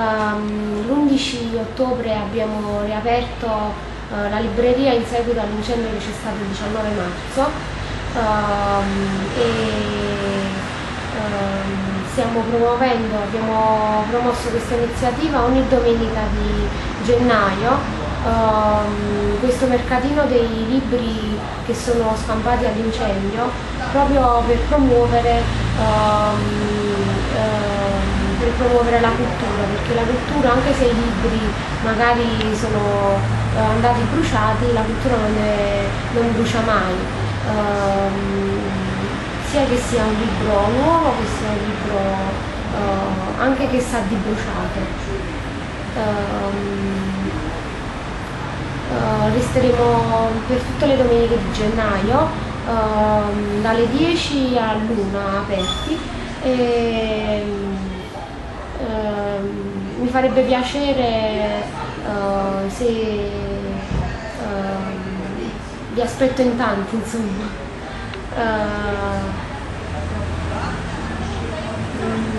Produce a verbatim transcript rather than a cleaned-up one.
Um, l'undici ottobre abbiamo riaperto uh, la libreria in seguito all'incendio che c'è stato il diciannove marzo um, e um, stiamo promuovendo, abbiamo promosso questa iniziativa ogni domenica di gennaio. Um, questo mercatino dei libri che sono scampati all'incendio proprio per promuovere, um, um, per promuovere la cultura, perché la cultura, anche se i libri magari sono uh, andati bruciati, la cultura non, è, non brucia mai, um, sia che sia un libro nuovo che sia un libro uh, anche che sa di bruciato. Um, Uh, resteremo per tutte le domeniche di gennaio uh, dalle dieci all'una aperti e uh, mi farebbe piacere uh, se uh, vi aspetto in tanti, insomma. Uh,